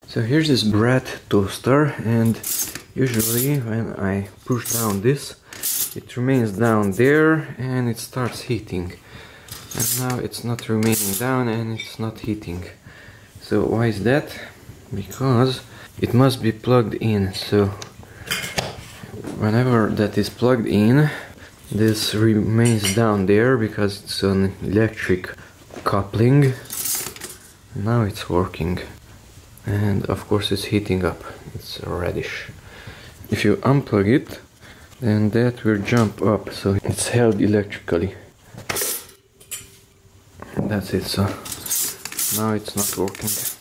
So here's this bread toaster, and usually when I push down this, it remains down there and it starts heating. And now it's not remaining down and it's not heating. So why is that? Because it must be plugged in. So whenever that is plugged in, this remains down there because it's an electric coupling. Now it's working. And of course it's heating up. It's reddish. If you unplug it, then that will jump up, so it's held electrically. That's it, so now it's not working.